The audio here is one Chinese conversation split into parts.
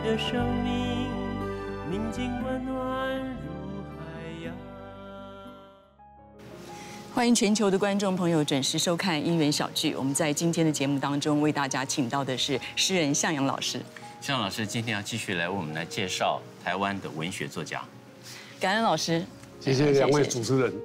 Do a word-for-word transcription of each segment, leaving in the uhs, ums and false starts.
的生命，宁静温暖如海洋。 欢迎全球的观众朋友准时收看《因缘小聚》。我们在今天的节目当中为大家请到的是诗人向阳老师。 向阳老师今天要继续来为我们来介绍台湾的文学作家。 感恩老师， 谢谢两位主持人。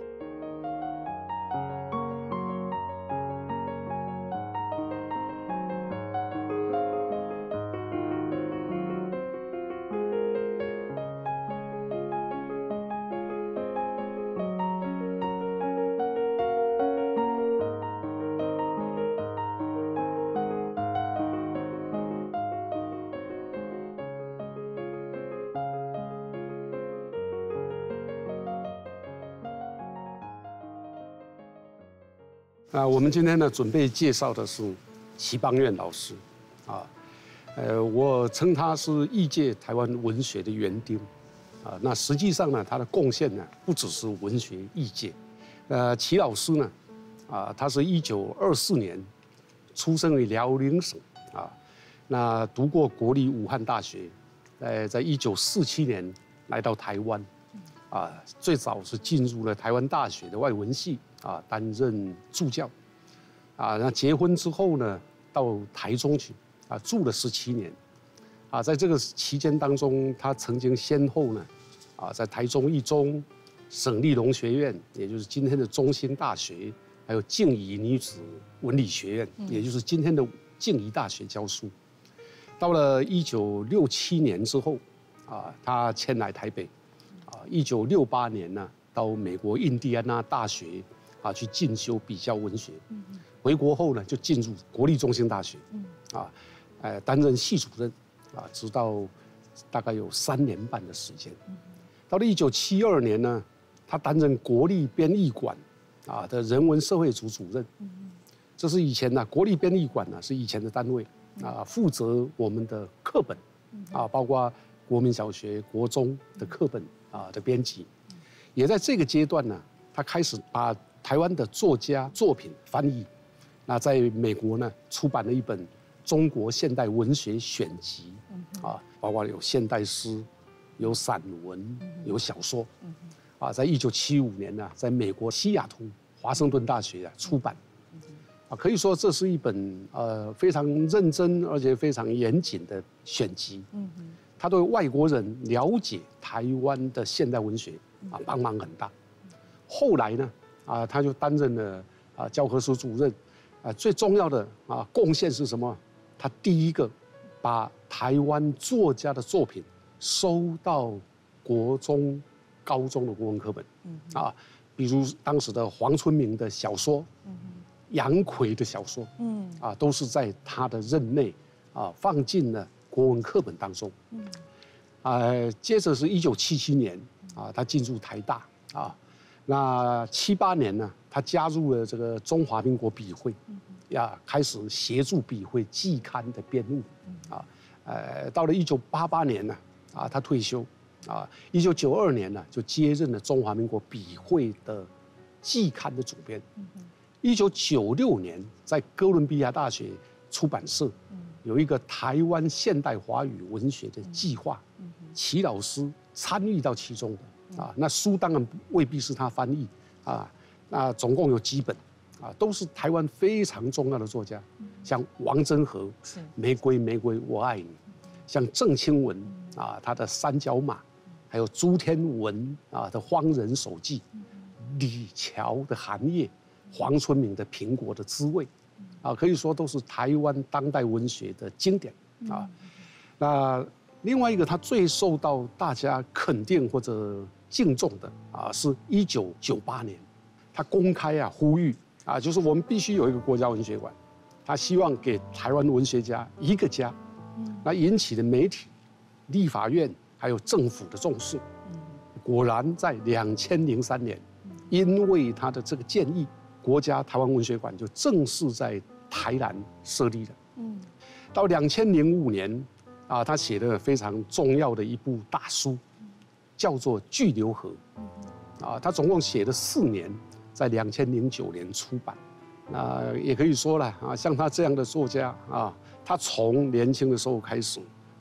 啊，我们今天呢准备介绍的是齐邦彦老师，啊，呃，我称他是艺界台湾文学的园丁，啊，那实际上呢，他的贡献呢不只是文学艺界，呃，齐老师呢，啊，他是一九二四年出生于辽宁省，啊，那读过国立武汉大学，呃，在一九四七年来到台湾，啊，最早是进入了台湾大学的外文系。啊，担任助教，啊，那结婚之后呢，到台中去，啊，住了十七年，啊，在这个期间当中，他曾经先后呢，啊，在台中一中、省立农学院，也就是今天的中兴大学，还有静宜女子文理学院，也就是今天的静宜大学教书。到了一九六七年之后，啊，他迁来台北，啊，一九六八年呢，到美国印第安纳大学。啊，去进修比较文学，回国后呢，就进入国立中兴大学，啊，呃，担任系主任，啊，直到大概有三年半的时间。到了一九七二年呢，他担任国立编译馆啊的人文社会组主任，这是以前呢，国立编译馆呢是以前的单位啊，负责我们的课本啊，包括国民小学、国中的课本啊的编辑，也在这个阶段呢，他开始把台湾的作家作品翻译，那在美国呢出版了一本《中国现代文学选集》，啊，包括有现代诗、有散文、有小说，啊，在一九七五年呢，在美国西雅图华盛顿大学啊出版，啊，可以说这是一本呃非常认真而且非常严谨的选集，他对外国人了解台湾的现代文学啊帮忙很大。后来呢？啊，他就担任了啊教科书主任，啊，最重要的啊贡献是什么？他第一个把台湾作家的作品收到国中、高中的国文课本，啊，比如当时的黄春明的小说，杨逵的小说，啊，都是在他的任内啊放进了国文课本当中，啊，接着是一九七七年啊，他进入台大啊。那七八年呢，他加入了这个中华民国笔会，呀，开始协助笔会季刊的编务，啊，呃，到了一九八八年呢，啊，他退休，啊，一九九二年呢就接任了中华民国笔会的季刊的主编，一九九六年在哥伦比亚大学出版社有一个台湾现代华语文学的计划，齐老师参与到其中的。啊，那书当然未必是他翻译啊，那总共有几本啊，都是台湾非常重要的作家，像王真和《玫瑰玫瑰我爱你》，像郑清文啊他的《三角马》，还有朱天文啊的《荒人手记》，李峤的《寒夜》，黄春明的《苹果的滋味》，啊，可以说都是台湾当代文学的经典啊。那另外一个，他最受到大家肯定或者敬重的啊，是一九九八年，他公开啊呼吁啊，就是我们必须有一个国家文学馆，他希望给台湾文学家一个家，那引起了媒体、立法院还有政府的重视。果然在两千零三年，因为他的这个建议，国家台湾文学馆就正式在台南设立了。嗯，到两千零五年啊，他写了非常重要的一部大书。叫做《巨流河》，啊，他总共写了四年，在两千零九年出版。那也可以说了啊，像他这样的作家啊，他从年轻的时候开始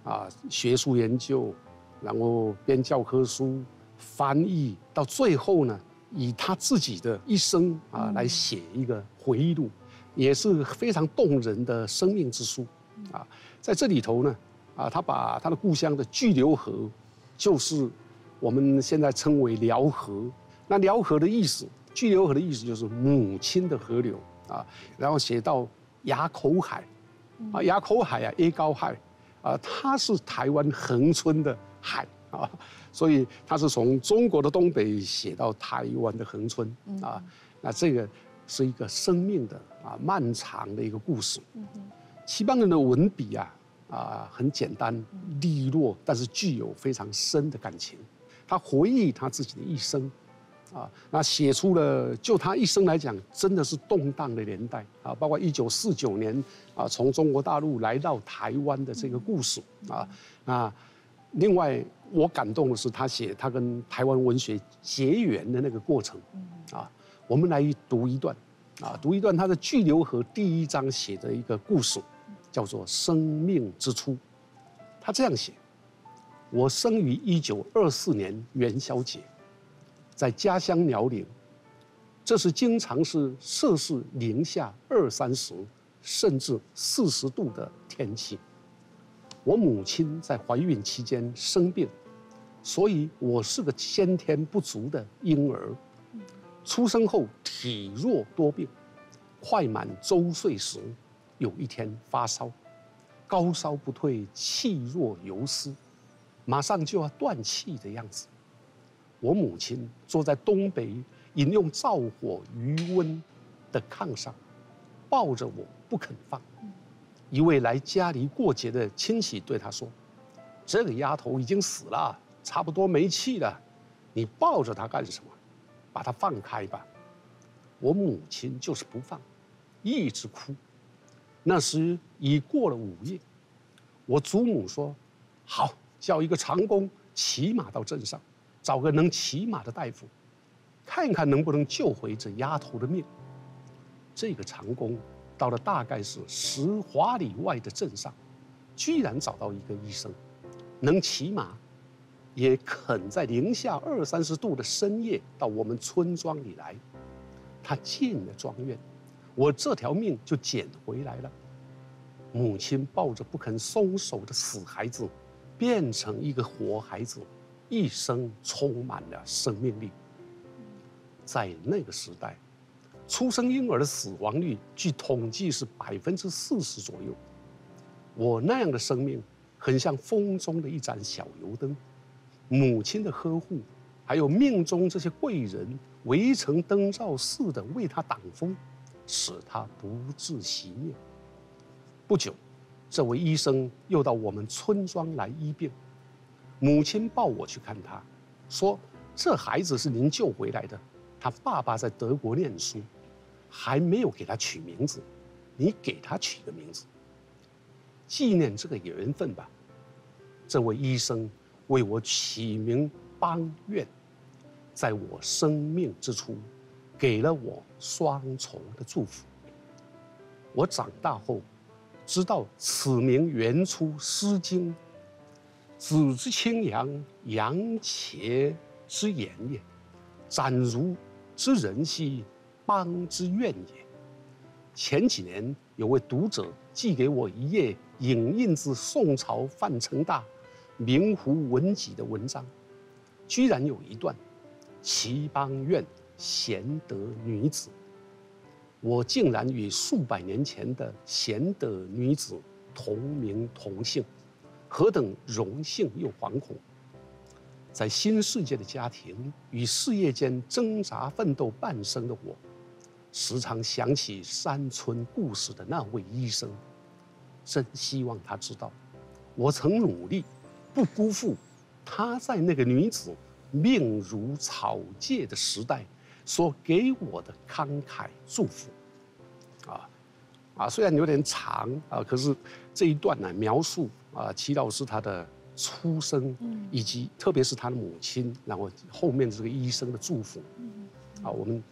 啊学术研究，然后编教科书、翻译，到最后呢，以他自己的一生啊来写一个回忆录，也是非常动人的生命之书啊。在这里头呢，啊，他把他的故乡的巨流河，就是我们现在称为辽河。那辽河的意思，巨流河的意思就是母亲的河流啊。然后写到垭口海，啊，垭口海啊，A高海，啊，它是台湾恒春的海啊，所以它是从中国的东北写到台湾的恒春啊。那这个是一个生命的啊漫长的一个故事。齐邦人的文笔啊啊很简单利落，但是具有非常深的感情。他回忆他自己的一生。啊，那写出了就他一生来讲，真的是动荡的年代啊，包括一九四九年啊，从中国大陆来到台湾的这个故事啊。那另外我感动的是他写他跟台湾文学结缘的那个过程啊。我们来读一段啊，读一段他的《巨流河》第一章写的一个故事，叫做《生命之初》。他这样写：我生于一九二四年元宵节。在家乡辽宁，这是经常是摄氏零下二三十，甚至四十度的天气。我母亲在怀孕期间生病，所以我是个先天不足的婴儿。出生后体弱多病，快满周岁时，有一天发烧，高烧不退，气若游丝，马上就要断气的样子。我母亲坐在东北饮用灶火余温的炕上，抱着我不肯放。一位来家里过节的亲戚对她说：“这个丫头已经死了，差不多没气了，你抱着她干什么？把她放开吧。”我母亲就是不放，一直哭。那时已过了午夜，我祖母说：“好，叫一个长工骑马到镇上。”找个能骑马的大夫，看看能不能救回这丫头的命。这个长工到了大概是十华里外的镇上，居然找到一个医生，能骑马，也肯在零下二三十度的深夜到我们村庄里来。他进了庄院，我这条命就捡回来了。母亲抱着不肯松手的死孩子，变成一个活孩子。一生充满了生命力。在那个时代，出生婴儿的死亡率据统计是百分之四十左右。我那样的生命，很像风中的一盏小油灯，母亲的呵护，还有命中这些贵人围成灯罩似的为他挡风，使他不致熄灭。不久，这位医生又到我们村庄来医病。母亲抱我去看他，说：“这孩子是您救回来的，他爸爸在德国念书，还没有给他取名字，你给他取个名字，纪念这个缘分吧。”这位医生为我起名邦苑，在我生命之初，给了我双重的祝福。我长大后，知道此名原出《诗经》。子之清扬，阳且之言也；展如之人兮，邦之愿也。前几年有位读者寄给我一页影印自宋朝范成大《明湖文集》的文章，居然有一段“齐邦苑贤德女子”，我竟然与数百年前的贤德女子同名同姓。何等荣幸又惶恐！在新世界的家庭与事业间挣扎奋斗半生的我，时常想起山村故事的那位医生，真希望他知道，我曾努力，不辜负他在那个女子命如草芥的时代所给我的慷慨祝福。啊啊，虽然有点长啊，可是这一段呢，描述啊齐老师他的出生，以及特别是他的母亲，然后后面这个医生的祝福，啊，我们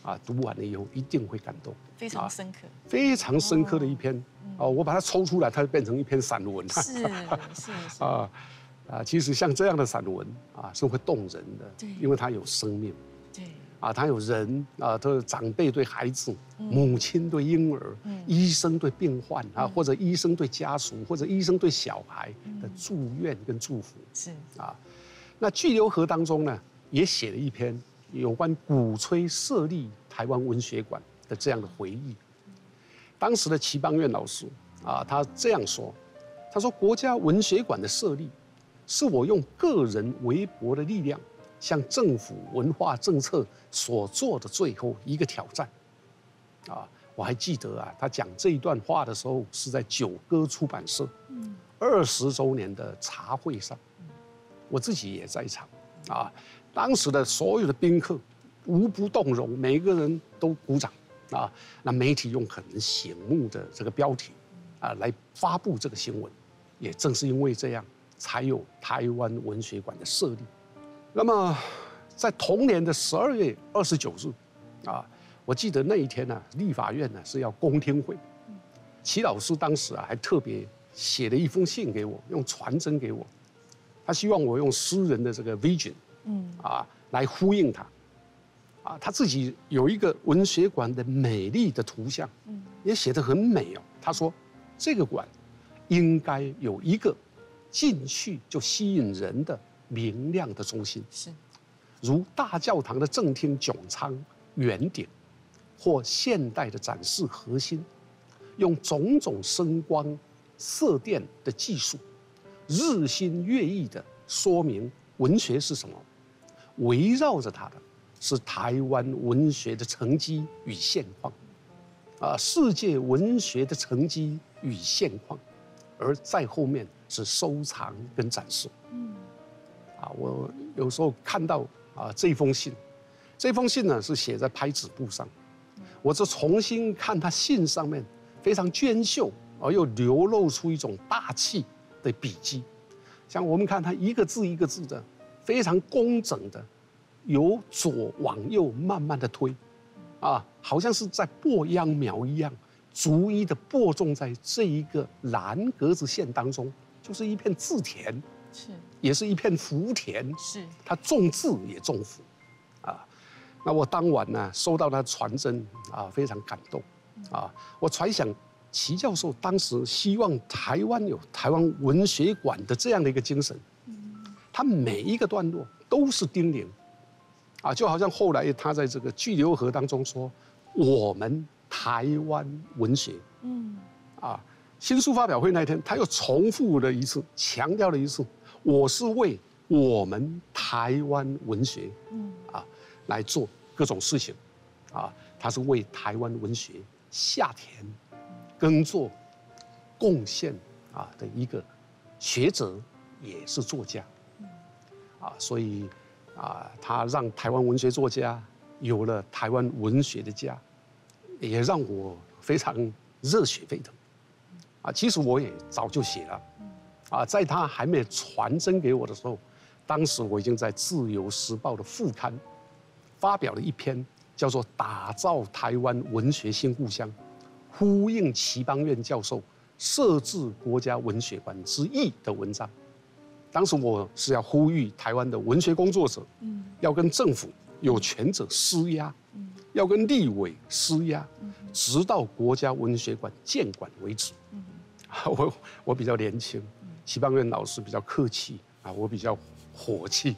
啊，读完了以后一定会感动， 非常深刻， 非常深刻的一篇。哦，我把它抽出来，它就变成一篇散文。 是是是啊啊，其实像这样的散文啊，是会动人的， 对， 因为它有生命。 对。 啊，他有人啊，他长辈对孩子，母亲对婴儿，医生对病患啊，或者医生对家属，或者医生对小孩的祝愿跟祝福是啊。那巨流河当中呢，也写了一篇有关鼓吹设立台湾文学馆的这样的回忆。当时的齐邦彦老师啊，他这样说，他说国家文学馆的设立，是我用个人微薄的力量，向政府文化政策所做的最后一个挑战，啊，我还记得啊，他讲这一段话的时候是在九歌出版社二十周年的茶会上，我自己也在场，啊，当时的所有的宾客无不动容，每一个人都鼓掌，啊，那媒体用很醒目的这个标题，啊，来发布这个新闻，也正是因为这样，才有台湾文学馆的设立。那么，在同年的十二月二十九日，啊，我记得那一天呢、啊，立法院呢是要公听会，齐老师当时啊还特别写了一封信给我，用传真给我，他希望我用诗人的这个 vision， 嗯，啊来呼应他，啊，他自己有一个文学馆的美丽的图像，嗯，也写得很美哦。他说，这个馆应该有一个进去就吸引人的明亮的中心，是，如大教堂的正厅穹苍圆顶，或现代的展示核心，用种种声光色电的技术，日新月异的说明文学是什么，围绕着它的是台湾文学的成绩与现况，啊，世界文学的成绩与现况，而在后面是收藏跟展示。嗯，啊，我有时候看到啊这封信，这封信呢是写在拍纸布上，我就重新看他信上面非常娟秀而又流露出一种大气的笔迹，像我们看他一个字一个字的非常工整的，由左往右慢慢的推，啊，好像是在播秧苗一样，逐一的播种在这一个蓝格子线当中，就是一片字田，是，也是一片福田，是，他种字也种福，啊，那我当晚呢收到他传真啊，非常感动，啊，我揣想齐教授当时希望台湾有台湾文学馆的这样的一个精神，他每一个段落都是叮咛，啊，就好像后来他在这个巨流河当中说，我们台湾文学，嗯，啊，新书发表会那天，他又重复了一次，强调了一次，我是为我们台湾文学，嗯，啊，来做各种事情，啊，他是为台湾文学下田、耕作、贡献啊的一个学者，也是作家，啊，所以啊，他让台湾文学作家有了台湾文学的家，也让我非常热血沸腾。啊，其实我也早就写了，啊，在他还没传真给我的时候，当时我已经在《自由时报》的副刊发表了一篇叫做《打造台湾文学新故乡》，呼应齐邦彦教授设置国家文学馆之意的文章。当时我是要呼吁台湾的文学工作者，嗯，要跟政府有权者施压，嗯，要跟立委施压，嗯，直到国家文学馆建馆为止。嗯，我我比较年轻，齐邦彦老师比较客气啊，我比较火气。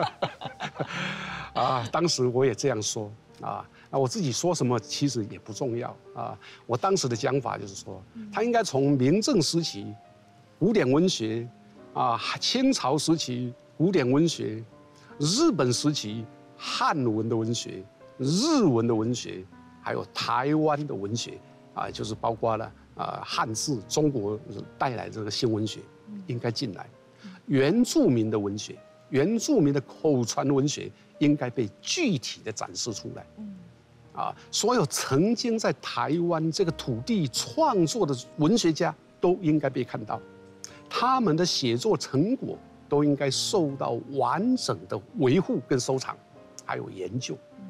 啊，当时我也这样说啊，那我自己说什么其实也不重要啊。我当时的讲法就是说，他应该从明正时期古典文学。啊，清朝时期古典文学，日本时期汉文的文学，日文的文学，还有台湾的文学，啊，就是包括了啊汉字中国带来这个新文学，应该进来。原住民的文学，原住民的口传文学应该被具体的展示出来。啊，所有曾经在台湾这个土地创作的文学家都应该被看到。他们的写作成果都应该受到完整的维护跟收藏，还有研究，啊，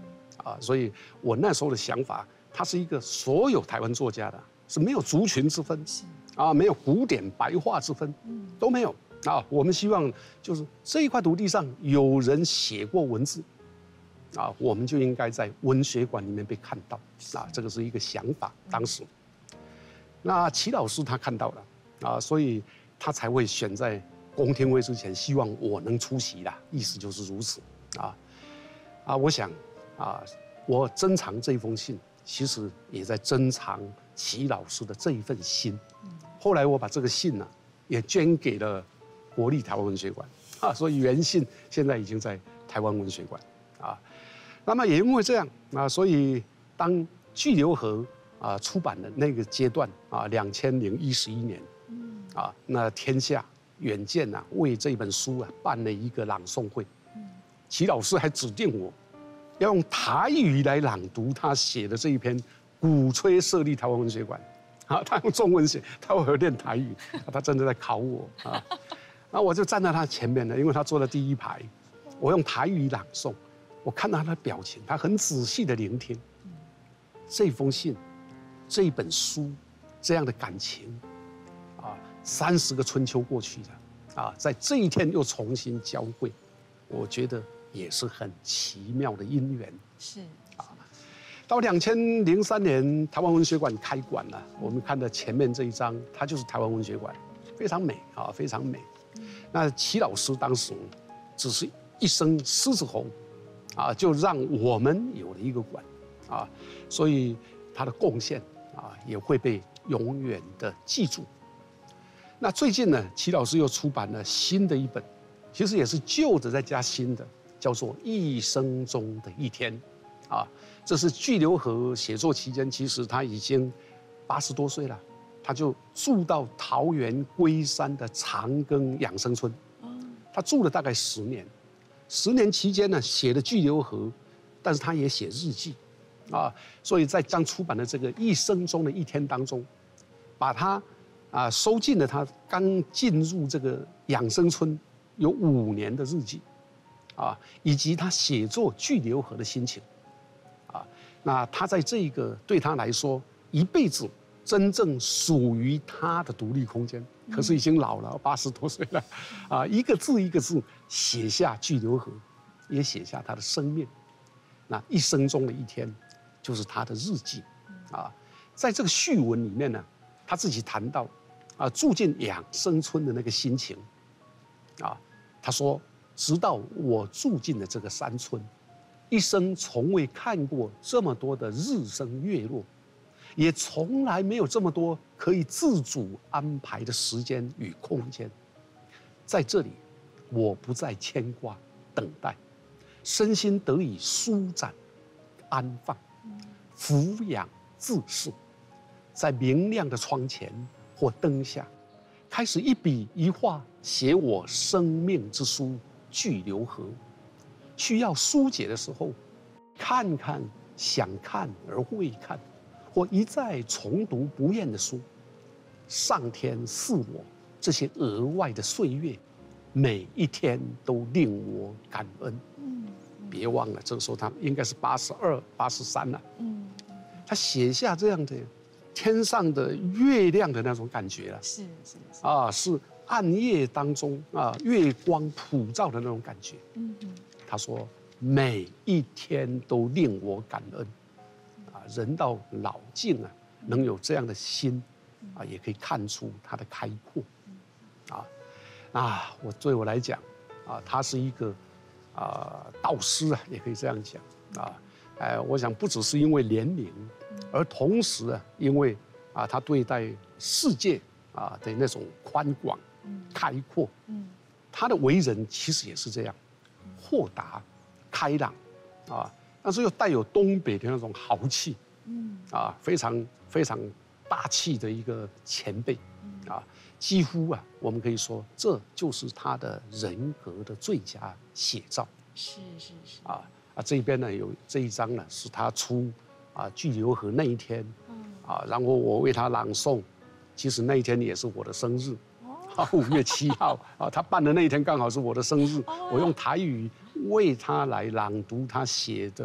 啊，所以我那时候的想法，它是一个所有台湾作家的，是没有族群之分，啊，没有古典白话之分，都没有啊。我们希望就是这一块土地上有人写过文字，啊，我们就应该在文学馆里面被看到，啊，这个是一个想法。当时，那齐老师他看到了，啊，所以他才会选在公听会之前，希望我能出席啦，意思就是如此，啊，啊，我想，啊，我珍藏这封信，其实也在珍藏齐老师的这一份心。后来我把这个信呢、啊，也捐给了国立台湾文学馆，啊，所以原信现在已经在台湾文学馆，啊，那么也因为这样啊，所以当《巨流河》啊出版的那个阶段啊，两千零一十一年，啊，那天下远见啊为这本书啊办了一个朗诵会，齐老师还指定我要用台语来朗读他写的这一篇鼓吹设立台湾文学馆。啊，他用中文写，他会有练台语，他真的在考我啊。那我就站在他前面呢，因为他坐在第一排，我用台语朗诵，我看到他的表情，他很仔细的聆听这封信、这一本书这样的感情啊。三十个春秋过去了啊，在这一天又重新交汇，我觉得也是很奇妙的因缘。 是。 到两千零三年，台湾文学馆开馆了。我们看到前面这一张，它就是台湾文学馆，非常美啊，非常美。那齐老师当时只是一声狮子吼，啊，就让我们有了一个馆，啊，所以他的贡献啊也会被永远的记住。那最近呢，齐老师又出版了新的一本，其实也是旧的再加新的，叫做《一生中的一天》。啊，这是巨流河写作期间，其实他已经八十多岁了，他就住到桃园龟山的长庚养生村，他住了大概十年，十年期间呢写了巨流河，但是他也写日记，啊，所以在刚出版的这个一生中的一天当中，把他啊收进了他刚进入这个养生村有五年的日记，啊，以及他写作巨流河的心情。那他在这个对他来说一辈子真正属于他的独立空间，可是已经老了，八十多岁了，啊，一个字一个字写下巨流河，也写下他的生命。那一生中的一天，就是他的日记，啊，在这个序文里面呢，他自己谈到，啊，住进养生村的那个心情，啊，他说，直到我住进了这个山村。一生从未看过这么多的日升月落，也从来没有这么多可以自主安排的时间与空间。在这里，我不再牵挂等待，身心得以舒展、安放、俯仰自适，在明亮的窗前或灯下，开始一笔一画写我生命之书巨流河。需要疏解的时候，看看想看而未看，或一再重读不厌的书。上天赐我这些额外的岁月，每一天都令我感恩。嗯，别忘了，这个时候他应该是八十二、八十三了。嗯，他写下这样的天上的月亮的那种感觉了。 是是是啊，是暗夜当中啊，月光普照的那种感觉。嗯嗯。他说：“每一天都令我感恩，啊，人到老境啊，能有这样的心，啊，也可以看出他的开阔，啊，啊，我对我来讲，啊，他是一个啊导师啊，也可以这样讲，啊，哎，我想不只是因为年龄，而同时啊，因为啊，他对待世界啊的那种宽广、开阔，他的为人其实也是这样。”豁达、开朗，啊，但是又带有东北的那种豪气，嗯，啊，非常非常大气的一个前辈，啊，几乎啊，我们可以说这就是他的人格的最佳写照。 是是是。 啊啊，这边呢有这一章呢是他出啊巨流河那一天，啊，然后我为他朗诵，其实那一天也是我的生日。啊，五月七号啊，他办的那一天刚好是我的生日，我用台语为他来朗读他写的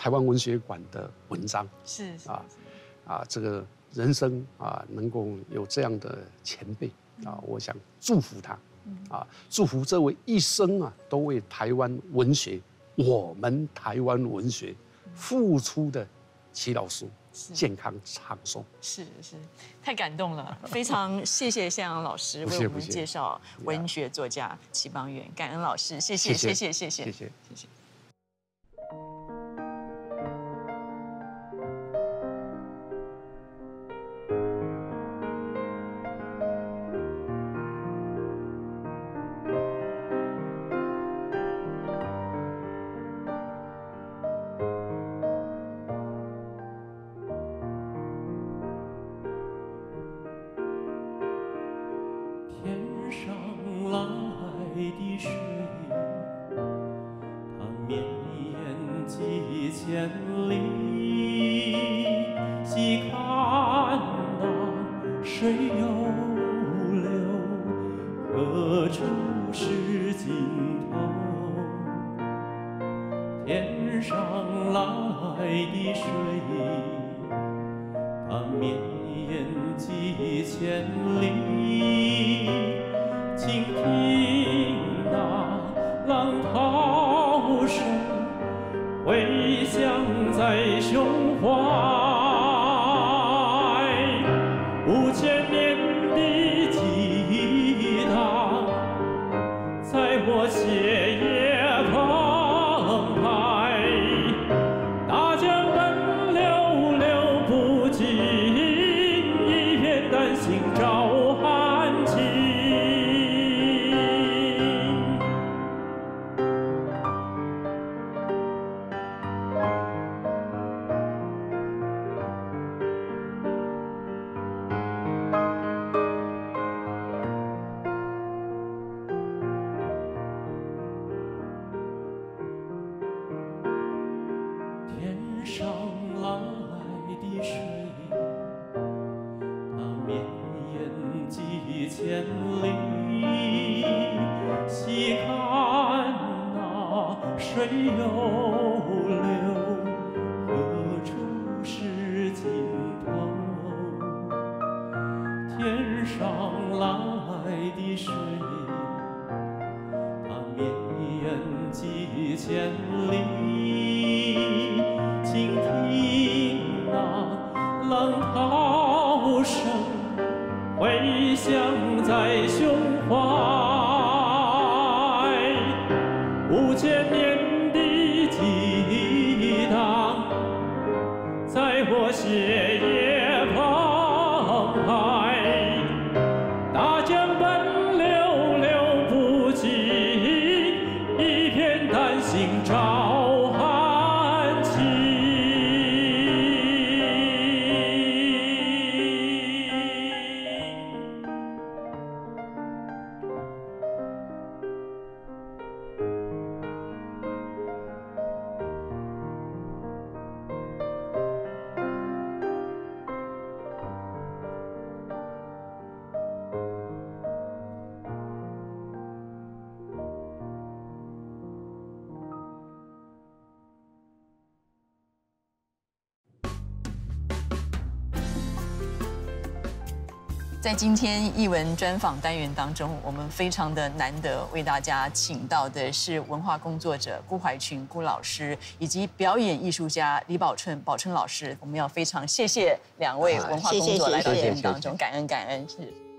台湾文学馆的文章， 是是啊啊，这个人生啊能够有这样的前辈啊，我想祝福他，啊，祝福这位一生啊都为台湾文学，我们台湾文学付出的齐老师。健康长寿， 是是，太感动了，非常谢谢向阳老师为我们介绍文学作家齐邦媛，感恩老师，谢谢谢谢谢谢谢谢谢谢。在今天艺文专访单元当中，我们非常的难得为大家请到的是文化工作者辜怀群辜老师，以及表演艺术家李宝春宝春老师。我们要非常谢谢两位文化工作来到节目当中，感恩感恩是。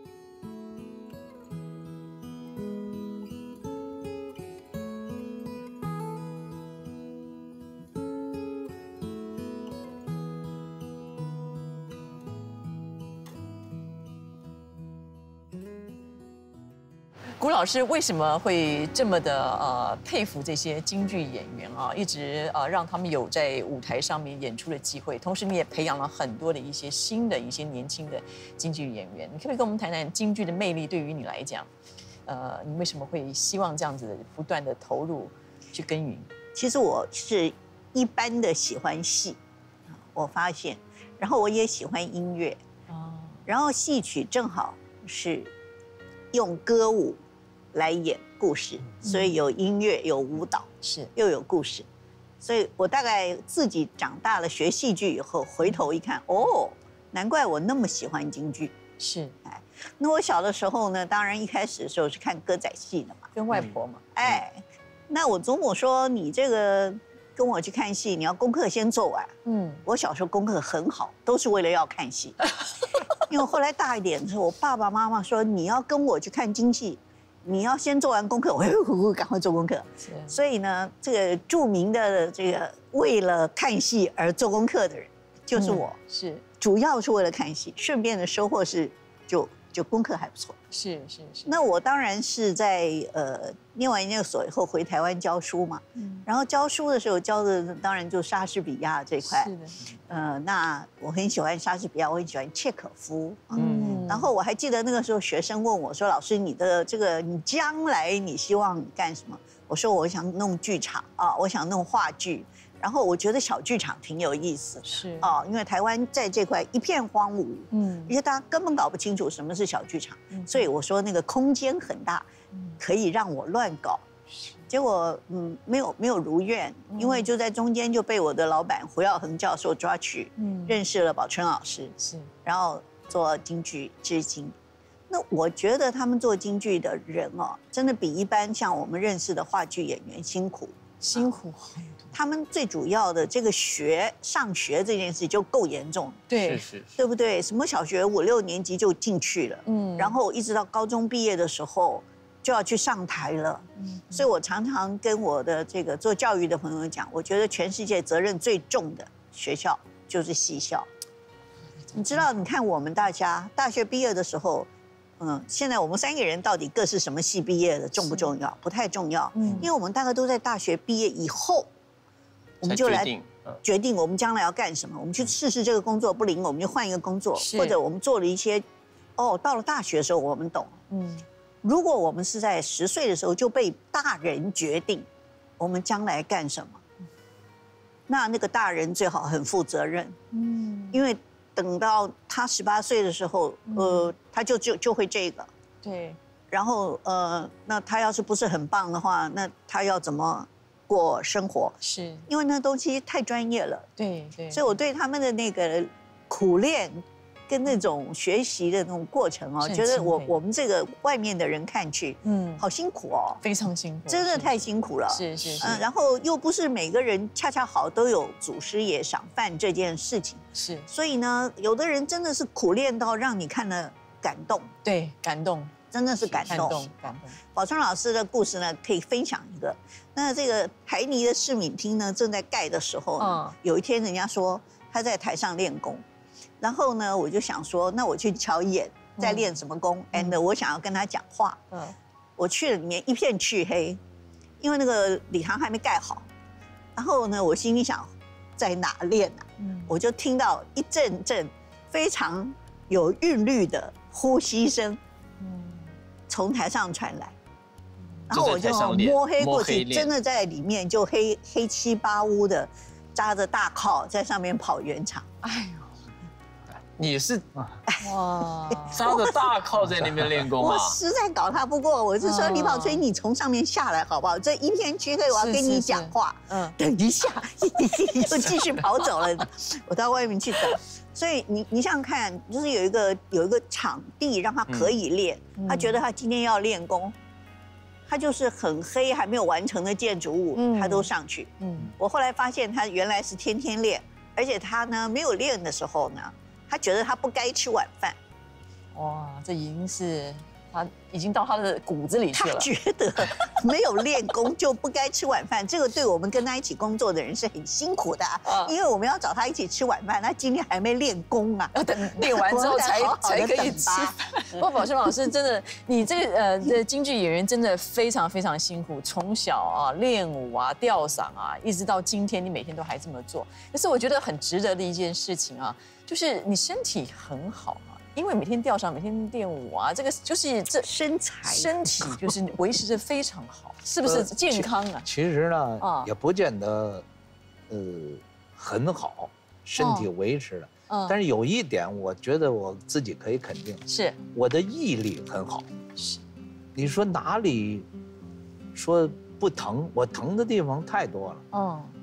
辜老师为什么会这么的呃佩服这些京剧演员啊？一直呃让他们有在舞台上面演出的机会，同时你也培养了很多的一些新的一些年轻的京剧演员。你可不可以跟我们谈谈京剧的魅力对于你来讲？呃，你为什么会希望这样子不断的投入去耕耘？ 其实我是一般的喜欢戏，我发现，然后我也喜欢音乐，哦，然后戏曲正好是用歌舞来演故事，所以有音乐有舞蹈， 是又有故事， 所以我大概自己长大了学戏剧以后，回头一看，哦，难怪我那么喜欢京剧。 是， 哎，那我小的时候呢，当然一开始的时候是看歌仔戏的嘛， 跟外婆嘛。 哎，那我祖母说你这个跟我去看戏，你要功课先做完。嗯，我小时候功课很好，都是为了要看戏。因为后来大一点的时候，我爸爸妈妈说你要跟我去看京戏，你要先做完功课，我会赶快做功课。所以呢，这个著名的这个为了看戏而做功课的人，就是我。 嗯、是， 主要是为了看戏，顺便的收获是就就功课还不错。 是是是。 那我当然是在呃念完研究所以后回台湾教书嘛。嗯。然后教书的时候教的当然就莎士比亚这块。是的。呃，那我很喜欢莎士比亚，我很喜欢契可夫。嗯。然后我还记得那个时候学生问我说：“老师，你的这个你将来你希望你干什么？”我说：“我想弄剧场啊，我想弄话剧。”然后我觉得小剧场挺有意思，是啊，因为台湾在这块一片荒芜，嗯，而且大家根本搞不清楚什么是小剧场，嗯、所以我说那个空间很大，可以让我乱搞。结果嗯，没有没有如愿，因为就在中间就被我的老板胡耀恒教授抓去，嗯，认识了宝春老师，是，然后做京剧至今。那我觉得他们做京剧的人哦，真的比一般像我们认识的话剧演员辛苦， 辛苦很多。 他们最主要的这个学上学这件事就够严重， 对， 是是， 对不对？什么小学五六年级就进去了，嗯，然后一直到高中毕业的时候就要去上台了，嗯，所以我常常跟我的这个做教育的朋友讲，我觉得全世界责任最重的学校就是戏校。你知道，你看我们大家大学毕业的时候。嗯，现在我们三个人到底各是什么系毕业的，重不重要？不太重要，嗯，因为我们大概都在大学毕业以后，我们就来决定我们将来要干什么。我们去试试这个工作不灵，我们就换一个工作，或者我们做了一些，哦，到了大学的时候我们懂，嗯，如果我们是在十岁的时候就被大人决定我们将来干什么，那那个大人最好很负责任，嗯，因为。等到他十八岁的时候，呃，他就就就会这个， 对。 然后呃，那他要是不是很棒的话，那他要怎么过生活？ 是， 因为那东西太专业了。 对对。 所以我对他们的那个苦练跟那种学习的那种过程哦，觉得我我们这个外面的人看去，嗯，好辛苦哦， 非常辛苦， 真的太辛苦了。 是是是。 嗯，然后又不是每个人恰恰好都有祖师爷赏饭这件事情。 是， 所以呢，有的人真的是苦练到让你看了感动， 对，感动， 真的是感动，感动。感动宝春老师的故事呢，可以分享一个。那这个台泥的市民厅呢，正在盖的时候呢，嗯、有一天人家说他在台上练功，然后呢，我就想说，那我去瞧一眼，在练什么功、嗯、？and 我想要跟他讲话。嗯，我去了里面一片黢黑，因为那个礼堂还没盖好。然后呢，我心里想。在哪练啊？嗯，我就听到一阵阵非常有韵律的呼吸声，嗯，从台上传来，然后我就摸黑过去，真的在里面就黑黑漆八乌的，扎着大靠在上面跑圆场。哎呦！ 你是哇，扎着大靠在那边练功啊！ 我实在搞他不过，我是说李宝吹，你从上面下来好不好？这一片黢黑，我要跟你讲话。嗯，等一下，又继续跑走了。我到外面去等。所以你你想想看，就是有一个有一个场地让他可以练，他觉得他今天要练功，他就是很黑还没有完成的建筑物，他都上去。嗯，我后来发现他原来是天天练，而且他呢没有练的时候呢。他觉得他不该吃晚饭， 哇，这已经是他已经到他的骨子里去了。 他觉得没有练功就不该吃晚饭，这个对我们跟他一起工作的人是很辛苦的、啊，因为我们要找他一起吃晚饭，他今天还没练功啊， 要等练完之后才好好才可以吃饭。不过宝春老师真的，你这个呃这京剧演员真的非常非常辛苦，从小啊练武啊吊嗓啊，一直到今天你每天都还这么做。可是我觉得很值得的一件事情啊。就是你身体很好啊，因为每天吊嗓，每天练武啊，这个就是这身材身体就是维持得非常好，是不是健康啊？ 其实呢，啊、也不见得，呃，很好，身体维持了。嗯、但是有一点，我觉得我自己可以肯定， 是我的毅力很好。是，你说哪里说不疼？我疼的地方太多了。嗯。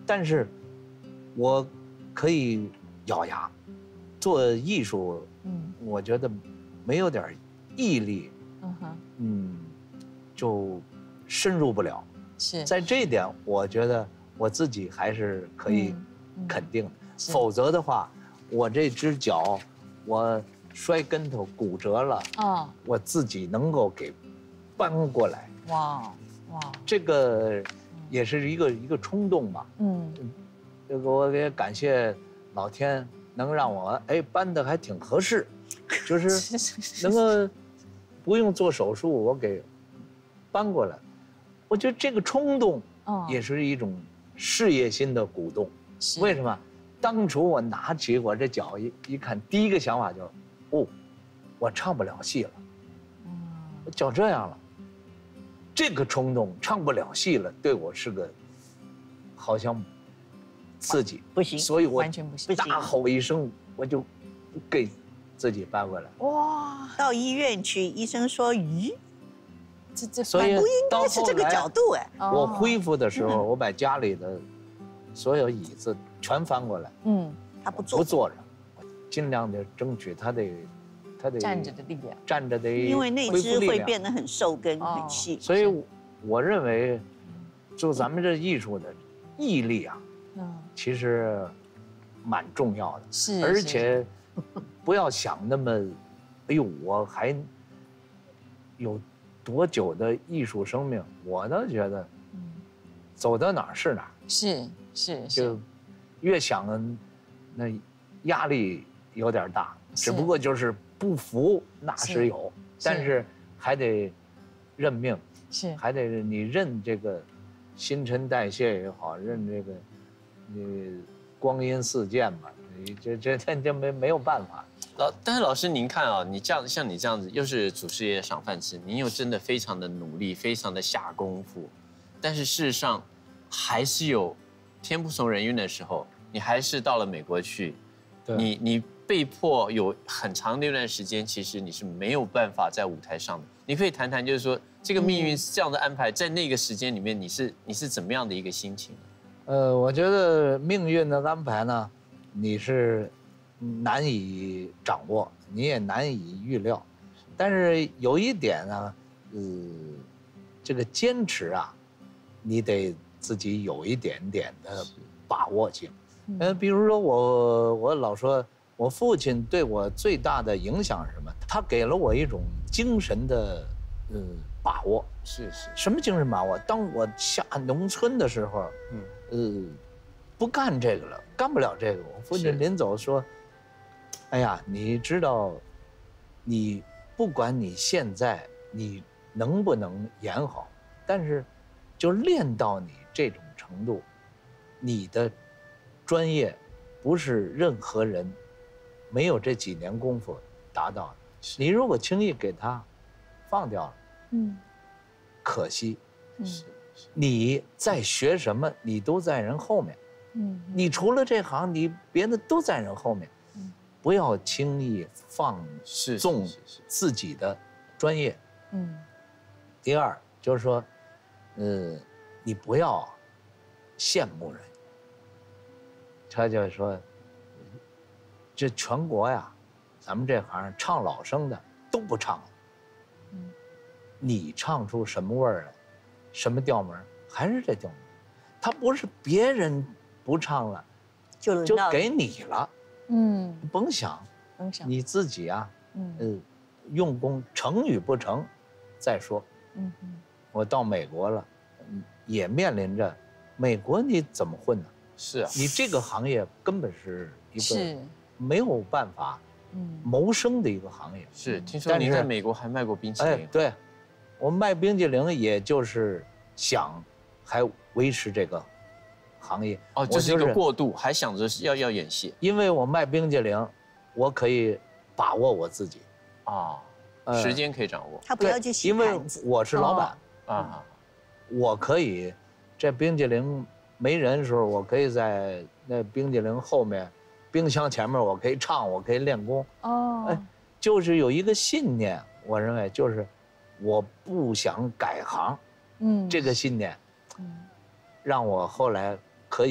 但是，我可以咬牙，做艺术，嗯，我觉得没有点毅力，嗯哼，嗯，就深入不了。 是在这一点，我觉得我自己还是可以肯定的。否则的话，我这只脚，我摔跟头骨折了，啊，我自己能够给搬过来。哇哇，这个也是一个一个冲动吧。嗯，这个我也感谢老天，能让我哎搬的还挺合适，就是能够不用做手术，我给搬过来。我觉得这个冲动也是一种事业心的鼓动。为什么？当初我拿起我这脚一一看，第一个想法就是，哦，我唱不了戏了，我脚这样了。这个冲动唱不了戏了，对我是个好像刺激， 不行， 所以我完全不行， 大吼一声，我就给自己搬回来。 哇！到医院去，医生说：“咦， 这这所以不应该是这个角度哎。” 我恢复的时候，我把家里的所有椅子全翻过来。嗯， 他不坐， 不坐着，尽量的争取他得。他得站着的力量， 站着的， 因为那只会变得很瘦根、很细。 所以，我认为，就咱们这艺术的毅力啊，嗯，其实蛮重要的。 是， 而且不要想那么，哎呦，我还有多久的艺术生命？我倒觉得，走到哪儿是哪儿。 是是， 就越想，那压力有点大。只不过就是不服，那是有，但是还得认命， 是还得你认这个新陈代谢也好，认这个你光阴似箭嘛，你这这这这没没有办法。 老但是老师您看啊，你这样像你这样子，又是主事业赏饭吃，您又真的非常的努力，非常的下功夫，但是事实上还是有天不从人愿的时候，你还是到了美国去，你你。被迫有很长的一段时间，其实你是没有办法在舞台上的。你可以谈谈，就是说这个命运是这样的安排，在那个时间里面，你是你是怎么样的一个心情？ 呃，我觉得命运的安排呢，你是难以掌握，你也难以预料。但是有一点呢，呃，这个坚持啊，你得自己有一点点的把握性。呃，比如说我我老说。我父亲对我最大的影响是什么？他给了我一种精神的，呃，把握。 是是。 什么精神把握？当我下农村的时候，嗯，呃，不干这个了，干不了这个。我父亲临走说：“哎呀，你知道，你不管你现在你能不能演好，但是，就练到你这种程度，你的专业不是任何人。”没有这几年功夫达到的，你如果轻易给他放掉了，嗯，可惜，是，你在学什么，你都在人后面，嗯，你除了这行，你别的都在人后面，嗯，不要轻易放纵自己的专业，嗯。第二就是说，呃，你不要羡慕人，他就说。这全国呀，咱们这行唱老生的都不唱了。嗯，你唱出什么味儿来，什么调门，还是这调门。他不是别人不唱了， 就就给你了。嗯，甭想， 甭想， 你自己啊，嗯，呃，用功成与不成，再说。嗯嗯，我到美国了，也面临着，美国你怎么混呢？ 是啊， 你这个行业根本是一个。 是。 没有办法，谋生的一个行业。 是，听说你在美国还卖过冰淇淋。哎， 对，我卖冰淇淋，也就是想还维持这个行业。 哦，这是一个过渡，还想着要要演戏。 因为我卖冰淇淋，我可以把握我自己。 啊，时间可以掌握。 他不要去洗因为我是老板啊，我可以，这冰淇淋没人的时候，我可以在那冰淇淋后面。冰箱前面我可以唱，我可以练功。哦，哎，就是有一个信念，我认为就是我不想改行。嗯，这个信念，嗯，让我后来可以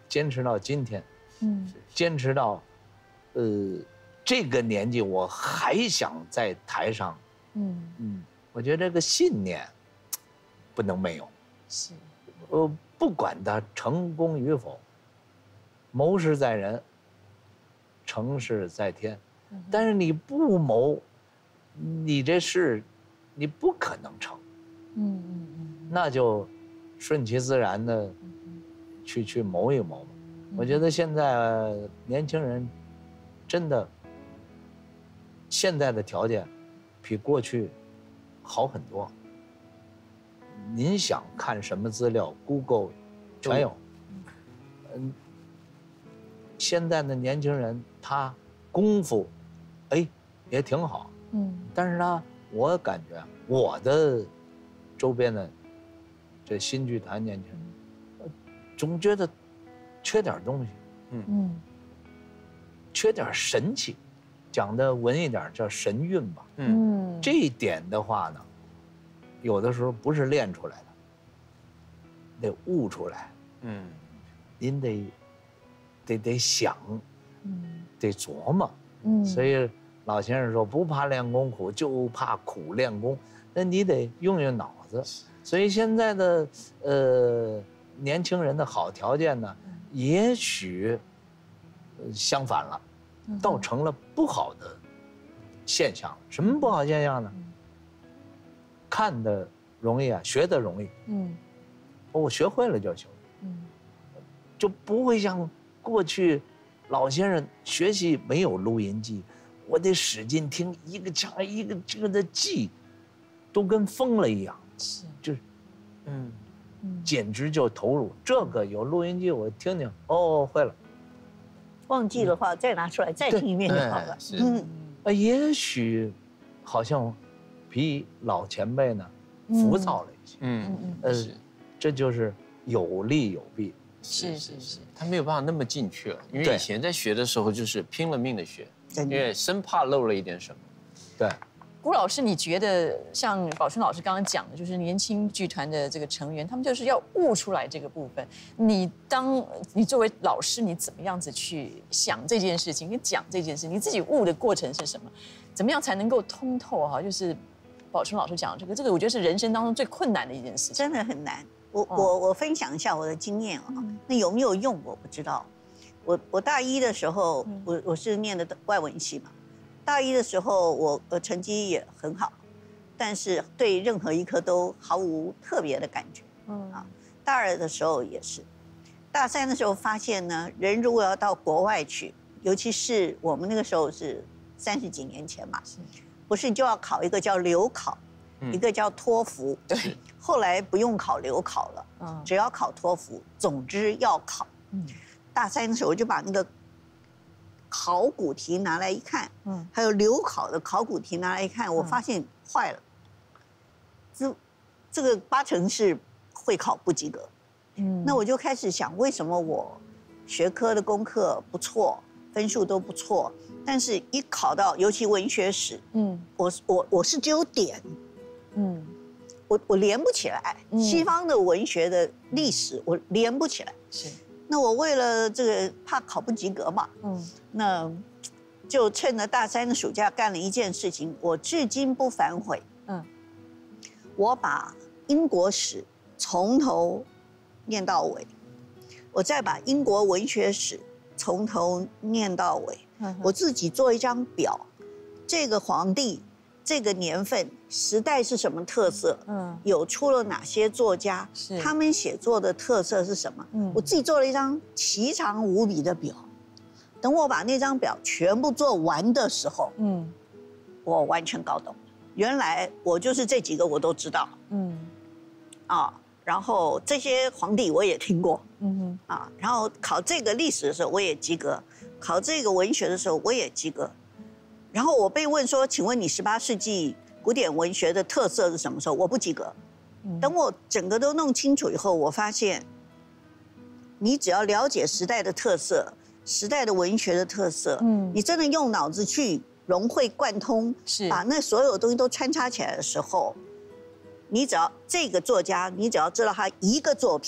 坚持到今天， 嗯， 坚持到，呃，这个年纪我还想在台上， 嗯嗯，我觉得这个信念不能没有。 是， 呃，不管他成功与否，谋事在人，成事在天。但是你不谋，你这事，你不可能成。 嗯嗯嗯， 那就顺其自然的去去谋一谋嘛。我觉得现在年轻人真的现在的条件比过去好很多。您想看什么资料 ，Google 全有。嗯，现在的年轻人他功夫，哎，也挺好。嗯，但是呢，我感觉我的周边的这新剧团年轻人，总觉得缺点东西。嗯嗯，缺点神气，讲的文艺点叫神韵吧。嗯，这一点的话呢，有的时候不是练出来的，得悟出来。嗯，您得得得想，嗯，得琢磨。嗯，所以老先生说，不怕练功苦，就怕苦练功。那你得用用脑子。所以现在的呃年轻人的好条件呢，也许相反了，倒成了不好的现象。什么不好现象呢？看的容易啊，学的容易。嗯，我学会了就行。嗯，就不会像过去老先生学习没有录音机，我得使劲听，一个腔一个这个的记，都跟疯了一样。是，就是，嗯，简直就投入。这个有录音机，我听听，哦，会了。 忘记的话，再拿出来再听一遍就好了。 嗯，啊，也许，好像，比老前辈呢浮躁了一些。嗯嗯呃，这就是有利有弊。 是是是， 他没有办法那么进去了，因为以前在学的时候就是拼了命的学，因为生怕漏了一点什么。 对。 辜老师，你觉得像宝春老师刚刚讲的，就是年轻剧团的这个成员，他们就是要悟出来这个部分。你当你作为老师，你怎么样子去想这件事情，跟讲这件事，你自己悟的过程是什么？怎么样才能够通透哈？就是宝春老师讲的这个，这个我觉得是人生当中最困难的一件事情， 真的很难。我我我分享一下我的经验啊，那有没有用我不知道。我我大一的时候，我我是念的外文系嘛。大一的时候，我呃成绩也很好，但是对任何一科都毫无特别的感觉。嗯啊，大二的时候也是，大三的时候发现呢，人如果要到国外去，尤其是我们那个时候是三十几年前嘛，不是就要考一个叫留考，嗯、一个叫托福。对，后来不用考留考了，嗯，只要考托福，总之要考。嗯，大三的时候我就把那个考古题拿来一看，嗯，还有留考的考古题拿来一看，我发现坏了，这这个八成是会考不及格，嗯，那我就开始想，为什么我学科的功课不错，分数都不错，但是一考到尤其文学史，嗯，我我我是只有点，嗯，我我连不起来，西方的文学的历史我连不起来，是。那我为了这个怕考不及格嘛，嗯，那就趁着大三的暑假干了一件事情，我至今不反悔。嗯，我把英国史从头念到尾，我再把英国文学史从头念到尾，嗯、我自己做一张表，这个皇帝。这个年份、时代是什么特色？嗯，有出了哪些作家？是他们写作的特色是什么？嗯，我自己做了一张奇长无比的表。等我把那张表全部做完的时候，嗯，我完全搞懂，原来我就是这几个我都知道。嗯，啊，然后这些皇帝我也听过。嗯哼，啊，然后考这个历史的时候我也及格，考这个文学的时候我也及格。然后我被问说：“请问你十八世纪古典文学的特色是什么时候？”我不及格。等我整个都弄清楚以后，我发现，你只要了解时代的特色、时代的文学的特色，嗯，你真的用脑子去融会贯通，是把那所有东西都穿插起来的时候，你只要这个作家，你只要知道他一个作品，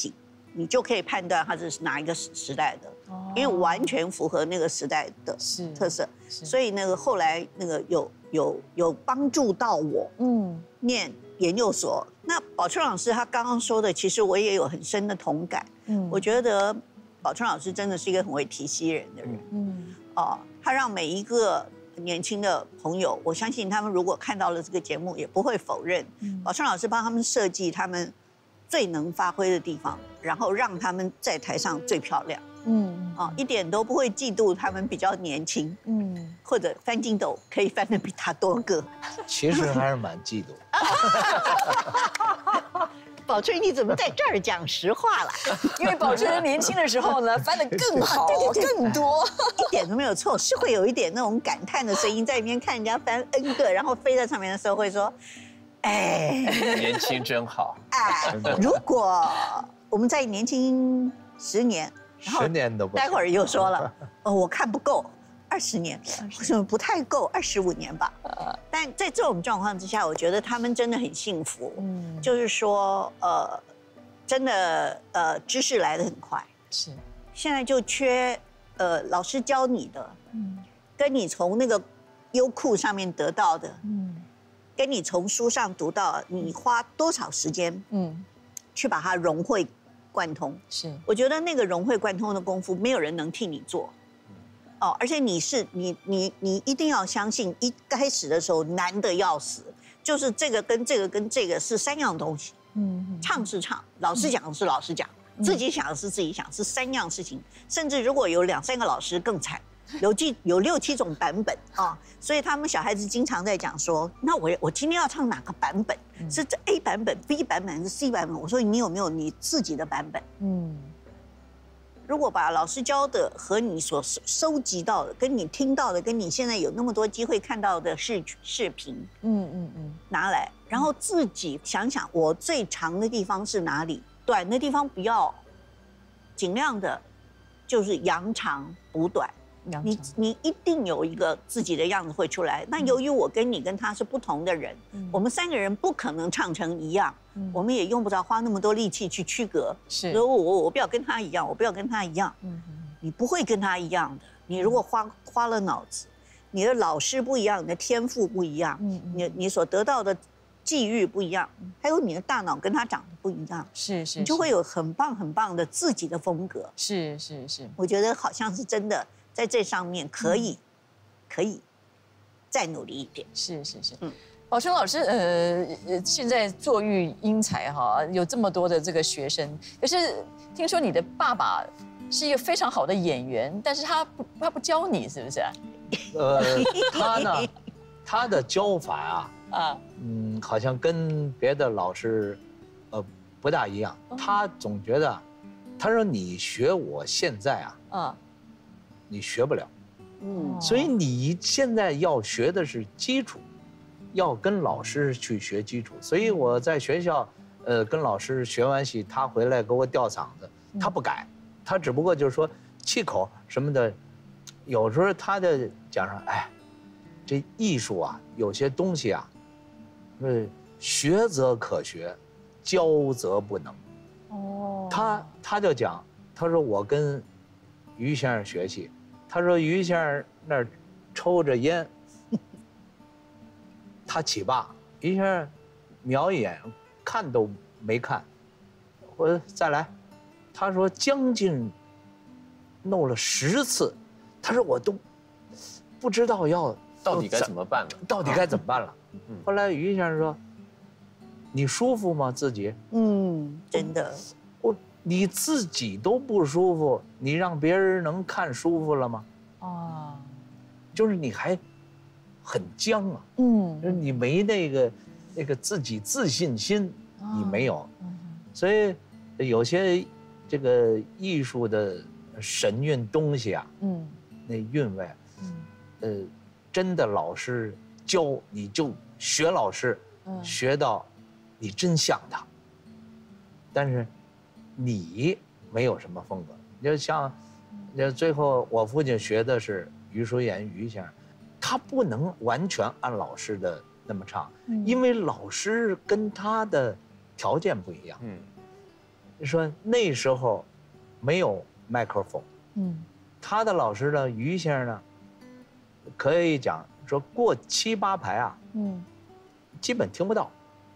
你就可以判断它是哪一个时时代的，因为完全符合那个时代的特色，所以那个后来那个有有有帮助到我，嗯，念研究所。那宝春老师他刚刚说的，其实我也有很深的同感，嗯，我觉得宝春老师真的是一个很会提携人的人，嗯，哦，他让每一个年轻的朋友，我相信他们如果看到了这个节目，也不会否认，宝春老师帮他们设计他们最能发挥的地方，然后让他们在台上最漂亮。嗯，啊，一点都不会嫉妒他们比较年轻。嗯，或者翻筋斗可以翻得比他多个。 其实还是蛮嫉妒。 宝春，你怎么在这儿讲实话了？ 因为宝春年轻的时候呢，翻得更好，更多， 一点都没有错，是会有一点那种感叹的声音，在一边看人家翻 N 个，然后飞在上面的时候会说。哎， 年轻真好。 哎，如果我们再年轻十年， 十年都不， 待会儿又说了，哦，我看不够，二十年，为什么不太够？二十五年吧。但在这种状况之下，我觉得他们真的很幸福。嗯，就是说，呃，真的，呃，知识来得很快。 是， 现在就缺，呃，老师教你的，嗯，跟你从那个优酷上面得到的，嗯。跟你从书上读到，你花多少时间，嗯，去把它融会贯通？是，我觉得那个融会贯通的功夫，没有人能替你做。哦，而且你是你你你一定要相信，一开始的时候难得要死，就是这个跟这个跟这个是三样东西。嗯，唱是唱，老师讲是老师讲，自己想的是自己想，是三样事情。甚至如果有两三个老师更惨。有几有六七种版本啊，所以他们小孩子经常在讲说，那我我今天要唱哪个版本？是这 A 版本、B 版本还是 C 版本？我说你有没有你自己的版本？嗯，如果把老师教的和你所收集到的、跟你听到的、跟你现在有那么多机会看到的视视频，嗯嗯嗯，拿来，然后自己想想我最长的地方是哪里，短的地方不要，尽量的，就是扬长补短。你你一定有一个自己的样子会出来。那由于我跟你跟他是不同的人，嗯、我们三个人不可能唱成一样，嗯、我们也用不着花那么多力气去区隔。是，如果我我不要跟他一样，我不要跟他一样，嗯、你不会跟他一样的。你如果花花了脑子，你的老师不一样，你的天赋不一样，嗯、你你所得到的际遇不一样，还有你的大脑跟他长得不一样， 是是， 你就会有很棒很棒的自己的风格。 是是是， 我觉得好像是真的。在这上面可以，嗯、可以再努力一点。 是是是，嗯，宝春老师，呃，现在作育英才哈，有这么多的这个学生，可是听说你的爸爸是一个非常好的演员，但是他不他不教你，是不是？ 呃，他呢，他的教法啊，啊，嗯，好像跟别的老师，呃，不大一样。哦、他总觉得，他说你学我现在啊，啊。你学不了，嗯，所以你现在要学的是基础，要跟老师去学基础。所以我在学校，呃，跟老师学完戏，他回来给我吊嗓子，他不改，他只不过就是说气口什么的，有时候他的讲上，哎，这艺术啊，有些东西啊，是学则可学，教则不能。哦，他他就讲，他说我跟于先生学戏。他说：“于先生那儿抽着烟，他起罢，于先生瞄一眼，看都没看。我说再来，他说将近弄了十次，他说我都不知道要到底该怎么办了， 到底该怎么办了。后来于先生说：‘你舒服吗？自己？’ 嗯，真的。” 我你自己都不舒服，你让别人能看舒服了吗？啊，就是你还很僵啊，嗯，就是你没那个那个自己自信心，你没有，所以有些这个艺术的神韵东西啊，嗯，那韵味，嗯，呃，真的老师教你就学老师，学到你真像他，但是。你没有什么风格，就像，就最后我父亲学的是余叔岩余先生，他不能完全按老师的那么唱，因为老师跟他的条件不一样。嗯， 说那时候没有麦克风， 嗯， 他的老师呢，于先生呢，可以讲说过七八排啊， 嗯， 基本听不到。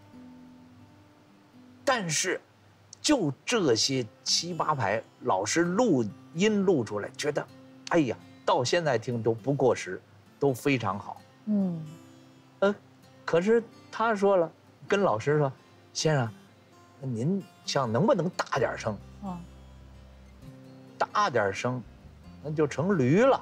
但是，就这些七八排，老师录音录出来，觉得，哎呀，到现在听都不过时，都非常好。 嗯， 呃，可是他说了，跟老师说，先生，您想能不能大点声？ 啊， 大点声，那就成驴了。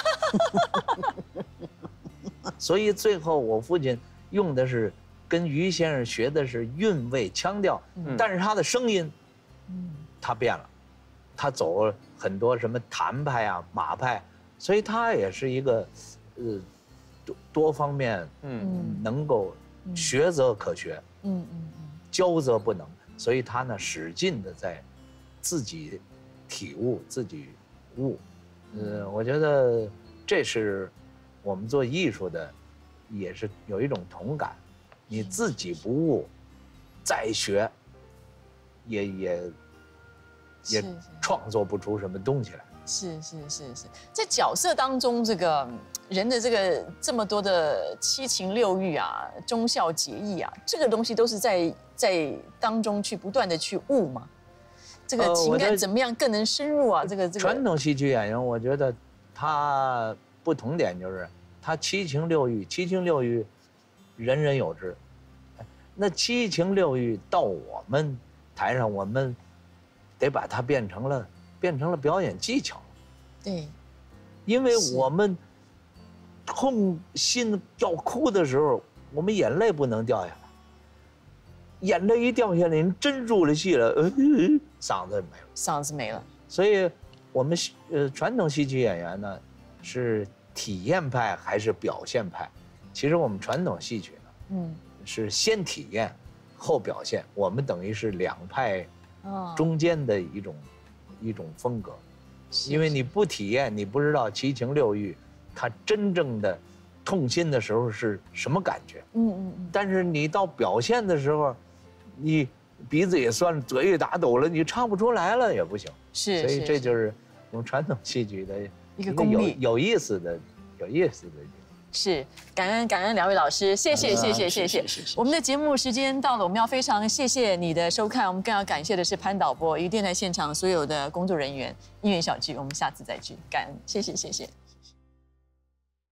所以最后我父亲用的是跟于先生学的是韵味腔调，但是他的声音，嗯，他变了，他走了很多什么谭派啊、马派，所以他也是一个，呃，多多方面，嗯，能够学则可学，嗯嗯嗯，教则不能，所以他呢使劲的在自己体悟、自己悟，呃，我觉得这是我们做艺术的，也是有一种同感。你自己不悟，再学，也也也创作不出什么东西来。 是是是是，在角色当中，这个人的这个这么多的七情六欲啊、忠孝节义啊，这个东西都是在在当中去不断的去悟嘛。这个情感怎么样更能深入啊？这个这个传统戏曲演员，我觉得他不同点就是他七情六欲，七情六欲人人有之。那七情六欲到我们台上，我们得把它变成了变成了表演技巧。 对， 因为我们痛心要哭的时候，我们眼泪不能掉下来。眼泪一掉下来，您真入了戏了，呃，嗓子没了， 嗓子没了。 所以，我们呃传统戏曲演员呢，是体验派还是表现派？其实我们传统戏曲呢，嗯，是先体验后表现，我们等于是两派中间的一种、哦、一种风格。因为你不体验，你不知道七情六欲，它真正的痛心的时候是什么感觉。嗯嗯嗯。但是你到表现的时候，你鼻子也酸了，嘴也打抖了，你唱不出来了也不行。 是。 所以这就是我们传统戏曲的一个功力， 有有意思的、有意思的。 是，感恩感恩两位老师，谢谢谢谢谢谢。我们的节目时间到了，我们要非常谢谢你的收看，我们更要感谢的是潘导播以及电台现场所有的工作人员。音乐小聚，我们下次再聚，感恩，谢谢谢谢。